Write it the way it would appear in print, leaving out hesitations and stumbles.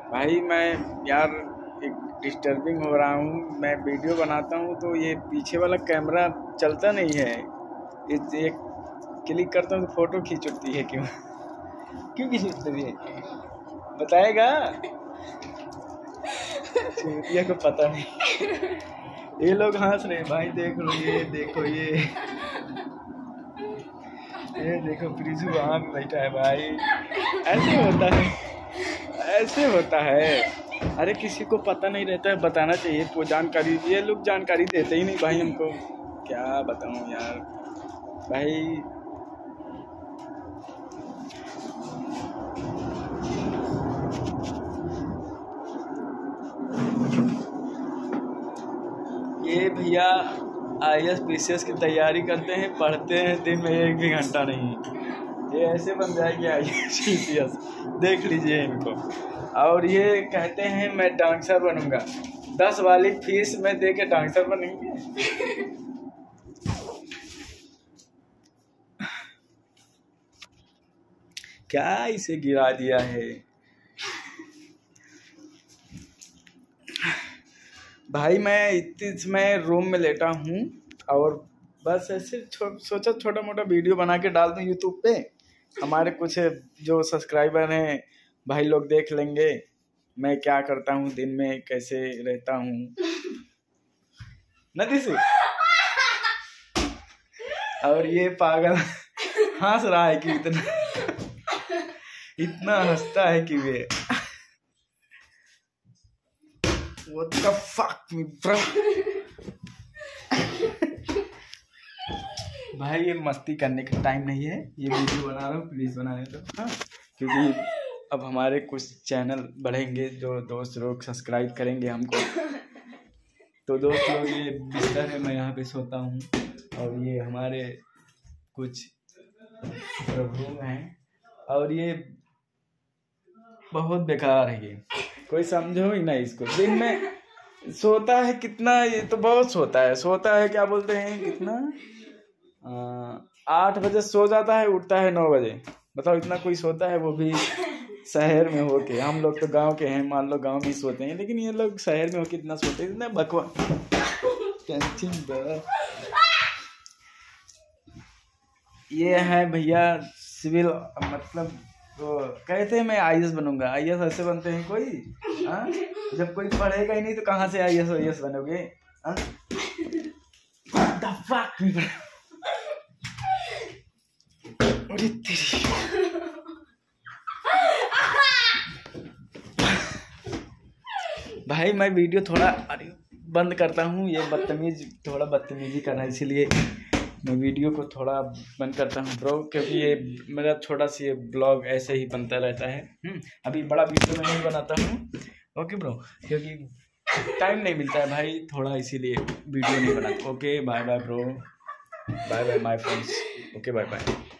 भाई मैं यार एक डिस्टर्बिंग हो रहा हूँ। मैं वीडियो बनाता हूँ तो ये पीछे वाला कैमरा चलता नहीं है। ये क्लिक करता हूँ तो फोटो खींच उठती है। क्यों क्यों खींच उठती है बताएगा? चूतिया को पता नहीं। ये लोग हंस रहे भाई, देख लो ये देखो ये देखो प्रीजू वहाँ पे बैठा है भाई। ऐसे होता है, ऐसे होता है। अरे किसी को पता नहीं रहता है, बताना चाहिए वो जानकारी। ये लोग जानकारी देते ही नहीं भाई हमको। क्या बताऊँ यार भाई। ये भैया IAS PCS की तैयारी करते हैं, पढ़ते हैं, दिन में 1 भी घंटा नहीं। ये ऐसे बन जाएगी IAS PCS, देख लीजिए इनको। और ये कहते हैं मैं डांसर बनूंगा। 10 वाली फीस में दे के डांसर बनेंगे। क्या इसे गिरा दिया है भाई। मैं इतने समय रूम में लेटा हूँ और बस ऐसे सोचा छोटा मोटा वीडियो बना के डाल दूँ यूट्यूब पे। हमारे कुछ जो सब्सक्राइबर हैं भाई लोग देख लेंगे मैं क्या करता हूँ, दिन में कैसे रहता हूँ। नदी से और ये पागल हंस रहा है कि इतना हंसता है कि वे What the fuck me bro। भाई ये मस्ती करने का टाइम नहीं है, ये वीडियो बना रहा हूँ, प्लीज बनाने दो। हाँ, क्योंकि अब हमारे कुछ चैनल बढ़ेंगे, जो दोस्त लोग सब्सक्राइब करेंगे हमको। तो दोस्त लोग ये बिस्तर है, मैं यहाँ पे सोता हूँ और ये हमारे कुछ प्रभु हैं और ये बहुत बेकार है। ये कोई समझो ही नहीं इसको। दिन में सोता है कितना, ये तो बहुत सोता है क्या बोलते हैं कितना, 8 बजे सो जाता है, उठता है 9 बजे। बताओ इतना कोई सोता है, वो भी शहर में होके। हम लोग तो गांव के हैं, मान लो गांव में ही सोते हैं, लेकिन ये लोग शहर में होके इतना सोते हैं, इतना बकवास। ये है भैया सिविल, मतलब तो कहते हैं मैं IAS बनूंगा। IAS ऐसे बनते हैं कोई? हाँ, जब कोई पढ़ेगा ही नहीं तो कहाँ से IAS बनोगे? हाँ? The fuck? अरे तेरी भाई मैं वीडियो थोड़ा बंद करता हूँ। ये थोड़ा बदतमीजी करना है, इसीलिए मैं वीडियो को थोड़ा बंद करता हूँ ब्रो, क्योंकि ये मेरा छोटा सा ये ब्लॉग ऐसे ही बनता रहता है। अभी बड़ा वीडियो मैं नहीं बनाता हूँ, ओके ब्रो, क्योंकि टाइम नहीं मिलता है भाई थोड़ा, इसीलिए वीडियो नहीं बनाता। Okay bye bye bro, bye bye my friends, okay bye bye.